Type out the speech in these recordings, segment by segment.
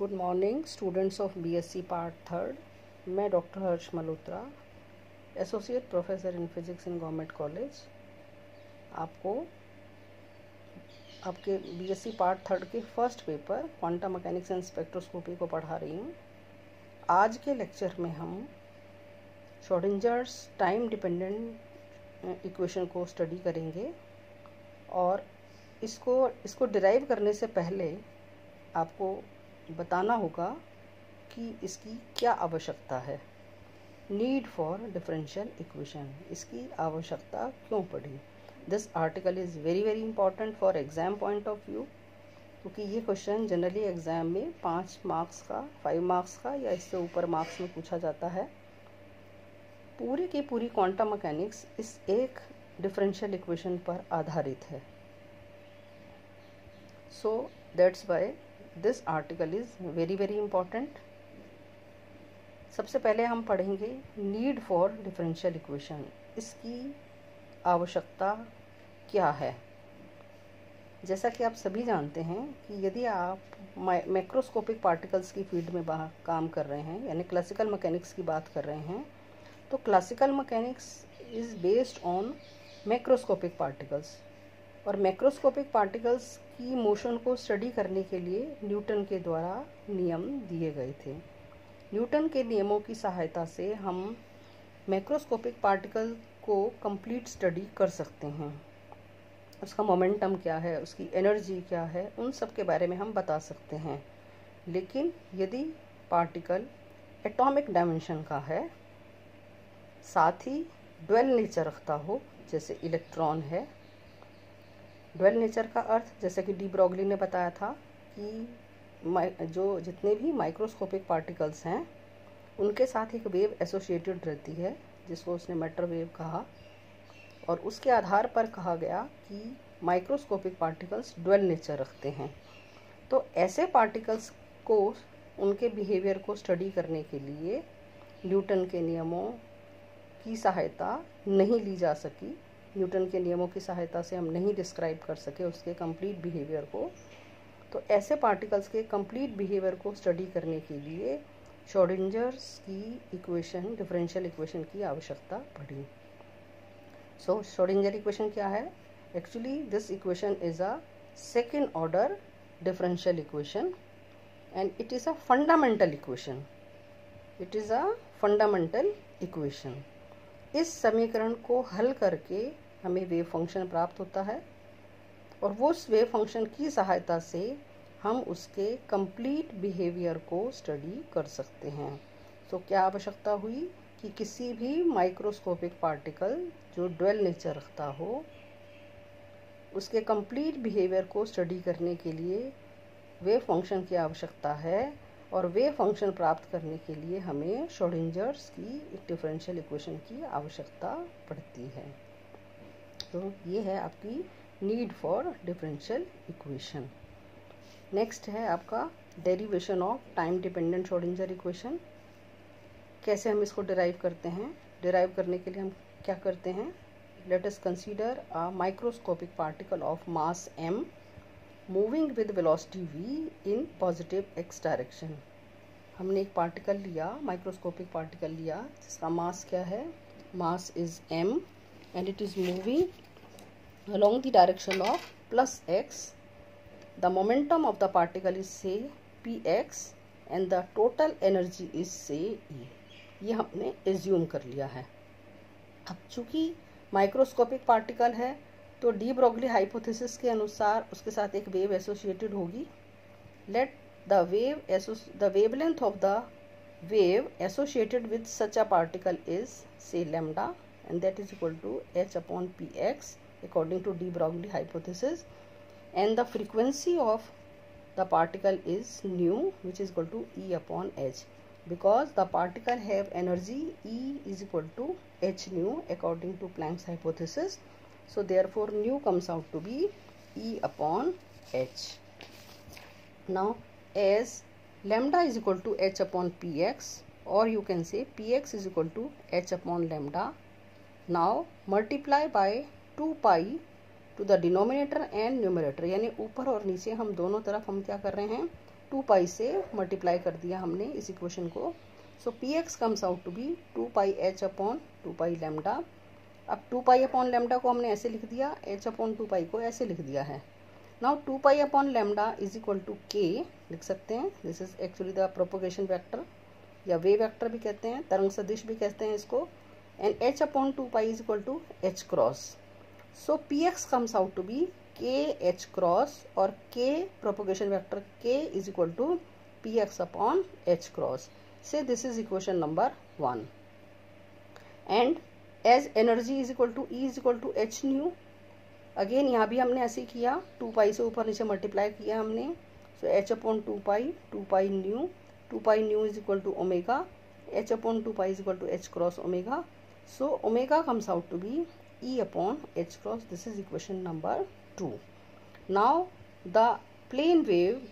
Good morning students of BSc part third. मैं doctor Harsh Malhotra, associate professor in physics in government college, आपको आपके BSc part third के first paper quantum mechanics and spectroscopy को पढ़ा रही हूँ। आज के लेक्चर में हम श्रोडिंजर्स टाइम डिपेंडेंट इक्वेशन को स्टडी करेंगे और इसको डिराइव करने से पहले आपको बताना होगा कि इसकी क्या आवश्यकता है। नीड फॉर डिफरेंशियल इक्वेशन, इसकी आवश्यकता क्यों पड़ी। This article is very very important for exam point of view, क्योंकि ये क्वेश्चन जनरली एग्ज़ाम में 5 मार्क्स का, 5 मार्क्स का या इससे ऊपर मार्क्स में पूछा जाता है। पूरी की पूरी क्वांटम मैकेनिक्स इस एक डिफरेंशियल इक्वेशन पर आधारित है। So that's why this article is very very important. सबसे पहले हम पढ़ेंगे नीड फॉर डिफरेंशियल इक्वेशन, इसकी आवश्यकता क्या है। जैसा कि आप सभी जानते हैं कि यदि आप मैक्रोस्कोपिक पार्टिकल्स की फील्ड में काम कर रहे हैं, यानी क्लासिकल मैकेनिक्स की बात कर रहे हैं, तो classical mechanics is based on macroscopic particles, और मैक्रोस्कोपिक पार्टिकल्स की मोशन को स्टडी करने के लिए न्यूटन के द्वारा नियम दिए गए थे। न्यूटन के नियमों की सहायता से हम मैक्रोस्कोपिक पार्टिकल को कंप्लीट स्टडी कर सकते हैं। उसका मोमेंटम क्या है, उसकी एनर्जी क्या है, उन सब के बारे में हम बता सकते हैं। लेकिन यदि पार्टिकल एटॉमिक डायमेंशन का है, साथ ही ड्वेल नेचर रखता हो, जैसे इलेक्ट्रॉन है। ड्वेल नेचर का अर्थ, जैसे कि डी ब्रॉगली ने बताया था, कि जो जितने भी माइक्रोस्कोपिक पार्टिकल्स हैं उनके साथ एक वेव एसोसिएटेड रहती है, जिसको उसने मैटर वेव कहा, और उसके आधार पर कहा गया कि माइक्रोस्कोपिक पार्टिकल्स ड्वेल नेचर रखते हैं। तो ऐसे पार्टिकल्स को, उनके बिहेवियर को स्टडी करने के लिए न्यूटन के नियमों की सहायता नहीं ली जा सकी। न्यूटन के नियमों की सहायता से हम नहीं डिस्क्राइब कर सके उसके कंप्लीट बिहेवियर को। तो ऐसे पार्टिकल्स के कंप्लीट बिहेवियर को स्टडी करने के लिए श्रोडिंजर्स की इक्वेशन, डिफरेंशियल इक्वेशन की आवश्यकता पड़ी। सो श्रोडिंजर इक्वेशन क्या है? Actually this equation is a second order differential equation and it is a fundamental equation. It is a fundamental equation. इस समीकरण को हल करके हमें वेव फंक्शन प्राप्त होता है, और वो उस वेव फंक्शन की सहायता से हम उसके कंप्लीट बिहेवियर को स्टडी कर सकते हैं। तो क्या आवश्यकता हुई कि किसी भी माइक्रोस्कोपिक पार्टिकल जो ड्वेल नेचर रखता हो, उसके कंप्लीट बिहेवियर को स्टडी करने के लिए वेव फंक्शन की आवश्यकता है, और वेव फंक्शन प्राप्त करने के लिए हमें श्रोडिंजर्स की एक डिफरेंशियल इक्वेशन की आवश्यकता पड़ती है। तो ये है आपकी need for differential equation. Next है आपका derivation of time dependent Schrodinger equation. कैसे हम इसको डिराइव करते हैं? डिराइव करने के लिए हम क्या करते हैं? Let us consider a microscopic particle of mass m moving with velocity v in positive x direction. हमने एक पार्टिकल लिया, माइक्रोस्कोपिक पार्टिकल लिया, जिसका मास क्या है? Mass is m and it is moving along the direction of +x। The momentum of the particle is say px and the total energy is say E। ये हमने assume कर लिया है। अब चूंकि माइक्रोस्कोपिक पार्टिकल है, तो डी ब्रॉगली हाइपोथेसिस के अनुसार उसके साथ एक वेव एसोसिएटेड होगी। Let the wavelength of the wave associated with such a particle is say lambda, and that is equal to h/px according to de Broglie hypothesis, and the frequency of the particle is nu, which is equal to E/h, because the particle have energy E is equal to h nu according to Planck's hypothesis. So therefore nu comes out to be E/h. Now as lambda is equal to h/px, or you can say px is equal to h/lambda, now multiply by 2 pi to the denominator and numerator, यानी ऊपर और नीचे हम दोनों तरफ हम क्या कर रहे हैं? 2 पाई से मल्टीप्लाई कर दिया हमने इस इक्वेशन को। So p x comes out to be 2 pi h upon 2 pi lambda. अब 2 पाई अपॉन लैम्डा को हमने ऐसे लिख दिया, एच अपॉन 2 पाई को ऐसे लिख दिया है। Now 2 pi upon lambda is equal to k लिख सकते हैं। This is actually the propagation vector या वेव वेक्टर भी कहते हैं, तरंग सदिश भी कहते हैं इसको। And h upon 2 pi is equal to h cross. So p x comes out to be k h cross, और k propagation vector k is equal to p x upon h cross. से this is equation number 1। And as energy is equal to E is equal to h nu, again यहाँ भी हमने ऐसे ही किया, 2 पाई से ऊपर नीचे मल्टीप्लाई किया हमने। So h upon 2 pi nu, 2 pi nu is equal to omega, h upon 2 pi is equal to h cross omega. So omega comes out to be E upon h cross. This is equation number 2। Now the plane wave,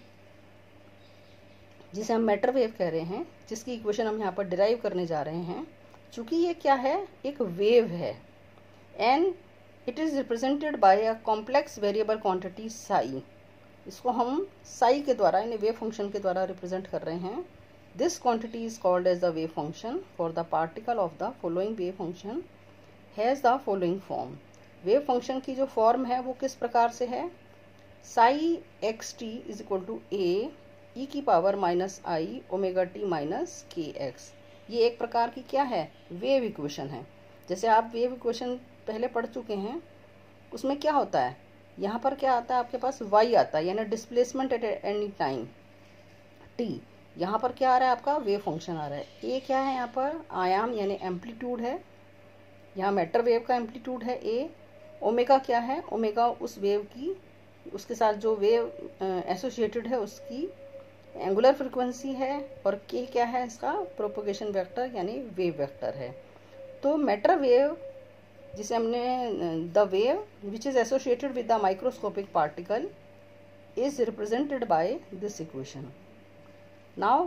जिसे हम matter wave कह रहे हैं, जिसकी equation हम यहाँ पर derive करने जा रहे हैं, चूंकि ये क्या है, एक वेव है and it is represented by a complex variable quantity psi. इसको हम साई के द्वारा यानी वेव फंक्शन के द्वारा रिप्रेजेंट कर रहे हैं। This quantity is called as the wave function for the particle of the following wave function has the following form. Wave function की जो फॉर्म है वो किस प्रकार से है, psi x t is equal to a e की power minus i omega t minus k x. ये एक प्रकार की क्या है, वेव इक्वेशन है। जैसे आप वेव इक्वेशन पहले पढ़ चुके हैं, उसमें क्या होता है, यहाँ पर क्या आता है आपके पास, y आता है यानी displacement at any time t। यहाँ पर क्या आ रहा है आपका, वेव फंक्शन आ रहा है। a क्या है यहाँ पर, आयाम यानी एम्पलीट्यूड है, यहाँ मैटर वेव का एम्पलीट्यूड है a। ओमेगा क्या है, ओमेगा उस वेव की, उसके साथ जो वेव एसोसिएटेड है उसकी एंगुलर फ्रिक्वेंसी है, और k क्या है, इसका प्रोपोगेशन वेक्टर यानी वेव वेक्टर है। तो मैटर वेव, जिसे हमने the wave which is associated with the microscopic particle is represented by this equation. Now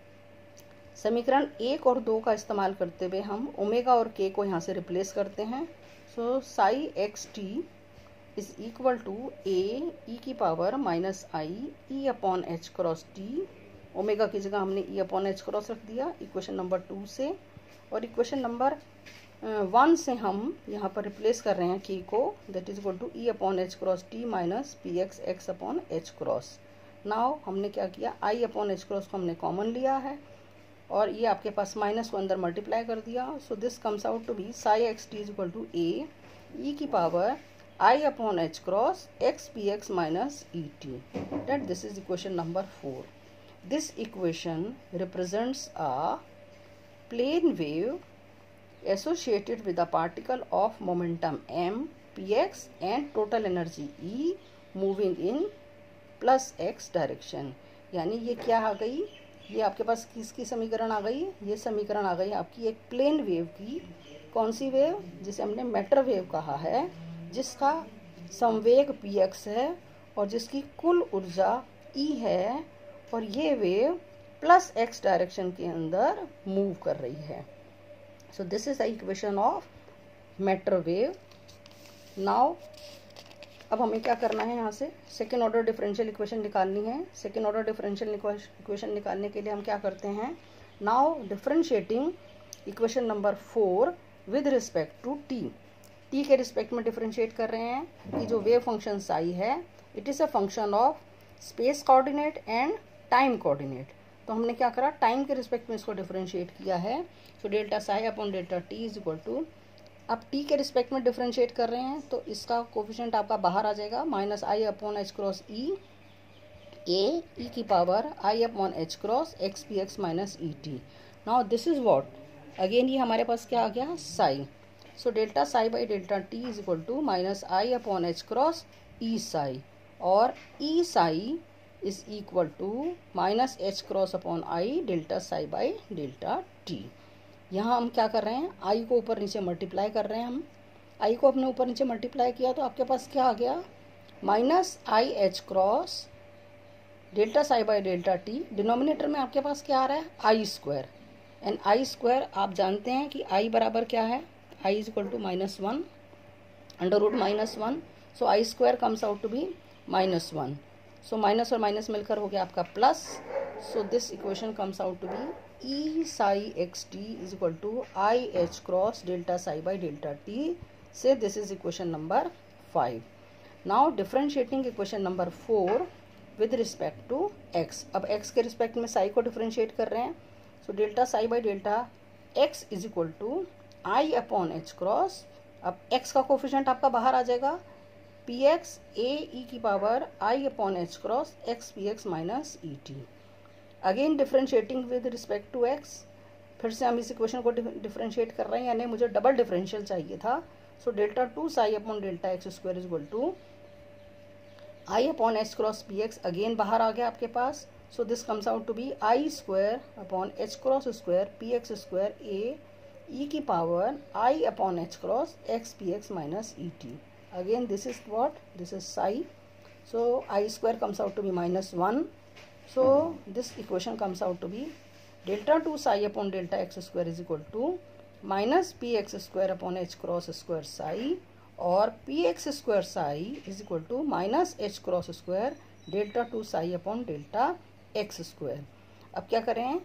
समीकरण 1 और 2 का इस्तेमाल करते हुए हम ओमेगा और k को यहाँ से रिप्लेस करते हैं। So psi x t is equal to a e की power minus i E upon h cross t. Omega की जगह हमने ई अपॉन एच क्रॉस रख दिया इक्वेशन नंबर 2 से, और इक्वेशन नंबर 1 से हम यहाँ पर रिप्लेस कर रहे हैं की को, that is equal to E upon h cross t minus p x x upon h cross. Now हमने क्या किया, आई अपॉन एच क्रॉस को हमने कॉमन लिया है, और ये आपके पास माइनस को अंदर मल्टीप्लाई कर दिया। So this comes out to be psi x t is equal to a e की power I upon h cross x px minus et, that this is equation number 4. This equation represents a plane wave associated with a particle of momentum m px and total energy E moving in plus x direction। यानी ये क्या आ गई, ये आपके पास किसकी समीकरण आ गई, ये समीकरण आ गई आपकी एक प्लेन वेव की। कौन सी वेव, जिसे हमने मैटर वेव कहा है, जिसका संवेग px है और जिसकी कुल ऊर्जा E है, और ये वेव प्लस x डायरेक्शन के अंदर मूव कर रही है। So this is the equation of matter wave. Now अब हमें क्या करना है, यहाँ से सेकेंड ऑर्डर डिफरेंशियल इक्वेशन निकालनी है। सेकेंड ऑर्डर डिफरेंशियल इक्वेशन निकालने के लिए हम क्या करते हैं, now differentiating equation number 4 with respect to t के रिस्पेक्ट में डिफरेंशिएट कर रहे हैं कि जो वेव फंक्शन साई है, it is a function of space coordinate and time coordinate. तो हमने क्या करा, टाइम के रिस्पेक्ट में इसको डिफरेंशिएट किया है। So delta psi upon delta t is equal to, अब टी के रिस्पेक्ट में डिफरेंशिएट कर रहे हैं तो इसका कोफिशिएंट आपका बाहर आ जाएगा, minus i upon h cross E a e की power i upon h cross x p x minus E t. Now this is what, again ये हमारे पास क्या आ गया, psi. So delta psi by delta t is equal to minus i upon h cross E psi, और E psi is equal to minus h cross upon i delta psi by delta t. यहाँ हम क्या कर रहे हैं, आई को ऊपर नीचे मल्टीप्लाई कर रहे हैं। हम आई को अपने ऊपर नीचे मल्टीप्लाई किया तो आपके पास क्या आ गया, minus i h cross delta psi by delta t. Denominator में आपके पास क्या आ रहा है, i square, and i square आप जानते हैं कि आई बराबर क्या है, i is equal to -1 under root -1। So i square comes out to be -1। सो माइनस और माइनस मिलकर हो गया आपका plus. So this equation comes out to be E psi xt is equal to I h cross delta psi by delta t. Say this is equation number 5. Now differentiating equation number 4 with respect to x. अब x के respect में psi को differentiate कर रहे हैं. So delta psi by delta x is equal to I upon h cross. अब x का coefficient आपका बाहर आ जाएगा, px a e की power I upon h cross x px minus E t. Again differentiating with respect to x. फिर से हम इस इक्वेशन को डिफरेंशिएट कर रहे हैं, यानी मुझे डबल डिफरेंशियल चाहिए था. So delta 2 psi upon delta x square is equal to i upon h cross p x. Again बाहर आ गया आपके पास. So this comes out to be i square upon h cross square p x square a e की power i upon h cross x p x minus E t. Again this is what, this is psi. So i square comes out to B minus 1. So this equation comes out to be delta 2 psi upon delta x square is equal to minus px square upon h cross square psi, और px square psi is equal to minus h cross square delta 2 psi upon delta x square. अब क्या करें,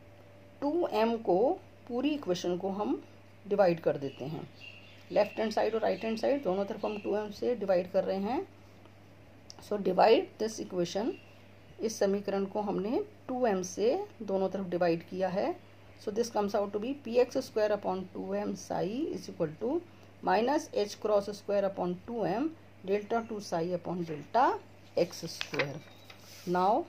2m को पूरी equation को हम divide कर देते हैं. लेफ्ट हैंड साइड और राइट हैंड साइड दोनों तरफ हम 2m से डिवाइड कर रहे हैं. So divide this equation. इस समीकरण को हमने 2m से दोनों तरफ डिवाइड किया है. So this comes out to be p x square upon 2m psi is equal to minus h cross square upon 2m delta 2 psi upon delta x square. Now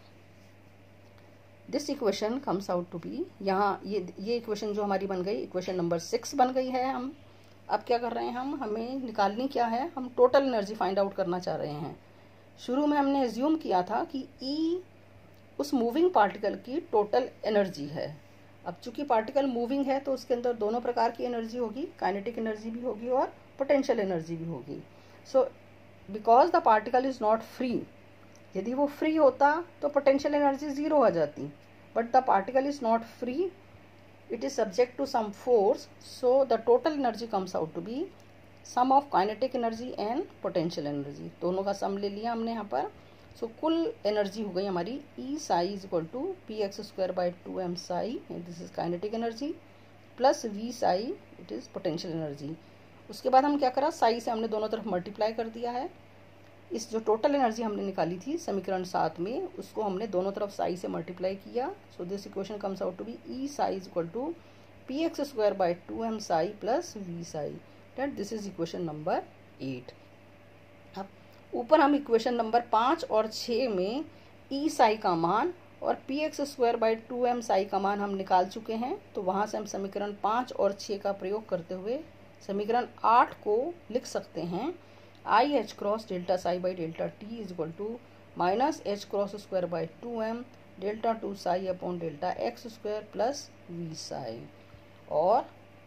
this equation comes out to be, यहाँ ये equation जो हमारी बन गई, equation number 6 बन गई है. हम अब क्या कर रहे हैं, हमें निकालनी क्या है, हम टोटल एनर्जी फाइंड आउट करना चाह रहे हैं. शुरू में हमने एज्यूम किया था कि E उस मूविंग पार्टिकल की टोटल एनर्जी है. अब चूंकि पार्टिकल मूविंग है तो उसके अंदर दोनों प्रकार की एनर्जी होगी, काइनेटिक एनर्जी भी होगी और पोटेंशियल एनर्जी भी होगी. So because the particle is not free, यदि वो फ्री होता तो पोटेंशियल एनर्जी ज़ीरो हो जाती. But the particle is not free, it is subject to some force. So the total energy comes out to be sum of kinetic energy and potential energy. दोनों का सम ले लिया हमने यहाँ पर. सो कुल एनर्जी हो गई हमारी E psi is equal to p x square by 2m psi, this is kinetic energy, plus v psi, it is potential energy. उसके बाद हम क्या करा, साई से हमने दोनों तरफ मल्टीप्लाई कर दिया है. इस जो टोटल एनर्जी हमने निकाली थी समीकरण 7 में, उसको हमने दोनों तरफ साई से मल्टीप्लाई किया. So this equation comes out to be E psi is equal to p x square by 2m psi plus v psi. This is equation number 8. अब ऊपर हम इक्वेशन नंबर 5 और 6 में ई साई का मान और p x square by 2m psi का मान हम निकाल चुके हैं. तो वहाँ से हम समीकरण 5 और 6 का प्रयोग करते हुए समीकरण 8 को लिख सकते हैं. I h cross delta psi by delta t is equal to minus h cross square by 2m delta 2 psi upon delta x square plus v psi. और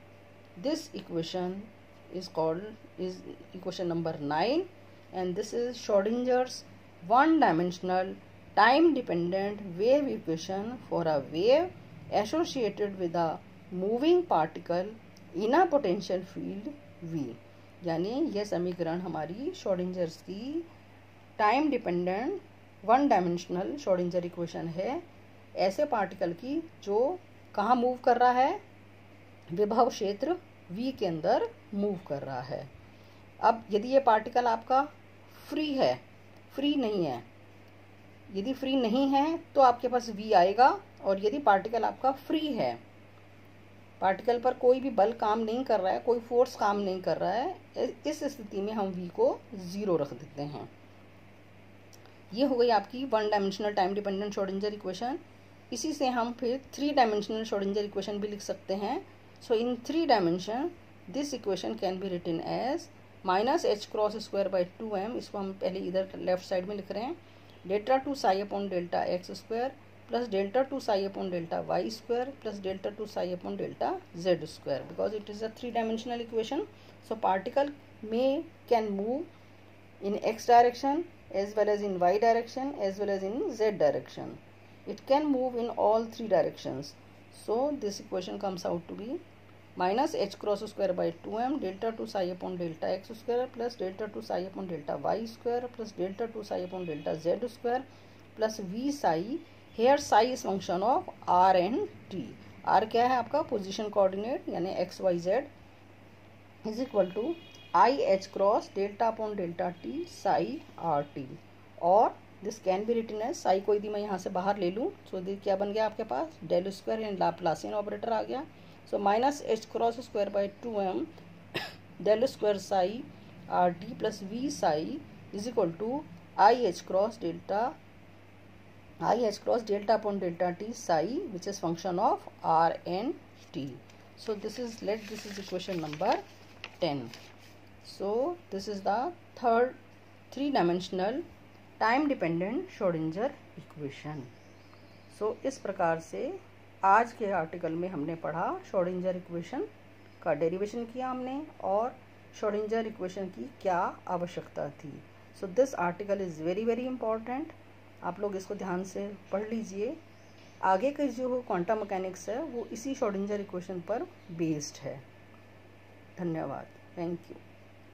this equation is equation number 9, and this is Schrodinger's one-dimensional time-dependent wave equation for a wave associated with a moving particle in a potential field V. यानी यह समीकरण हमारी Schrodinger's की time dependent one dimensional Schrodinger equation है, ऐसे particle की जो कहाँ मूव कर रहा है, विभव क्षेत्र V के अंदर मूव कर रहा है. अब यदि ये पार्टिकल आपका फ्री है, फ्री नहीं है, यदि फ्री नहीं है तो आपके पास V आएगा. और यदि पार्टिकल आपका फ्री है, पार्टिकल पर कोई भी बल काम नहीं कर रहा है, कोई फोर्स काम नहीं कर रहा है, इस स्थिति में हम V को 0 रख देते हैं. ये हो गई आपकी one dimensional time dependent Schrodinger equation. इसी से हम फिर 3 डायमेंशनल श्रोडिंजर इक्वेशन भी लिख सकते हैं. So in 3 dimension this equation can be written as minus h cross square by 2m, इसको हम पहले इधर लेफ्ट साइड में लिख रहे हैं, delta 2 psi upon delta x square plus delta 2 psi upon delta y square plus delta 2 psi upon delta z square. Because it is a 3 dimensional equation, so particle में can move in x direction as well as in y direction as well as in z direction. It can move in all 3 directions. So this equation comes out to be minus h cross square by 2m delta 2 psi upon delta x square plus delta 2 psi upon delta y square plus delta 2 psi upon delta z square plus v psi. Here psi is function of r and t. R क्या है आपका position coordinate यानी x y z is equal to i h cross delta upon delta t psi r t. और this can be written as psi को यदि मैं यहाँ से बाहर ले लूँ सो दिस क्या बन गया आपके पास डेल स्क्वायर यानी लाप्लासियन ऑपरेटर आ गया। So minus h cross square by 2m del square psi r t plus v psi is equal to i h cross delta upon delta t psi which is function of r and t. So this is equation number 10. So this is the third three-dimensional time dependent Schrodinger equation. So इस प्रकार से आज के article में हमने पढ़ा Schrodinger equation का derivation किया हमने और Schrodinger equation की क्या आवश्यकता थी। So this article is very very important. आप लोग इसको ध्यान से पढ़ लीजिए। आगे के जो क्वांटम मैकेनिक्स है वो इसी श्रोडिंगर इक्वेशन पर बेस्ड है। धन्यवाद। Thank you.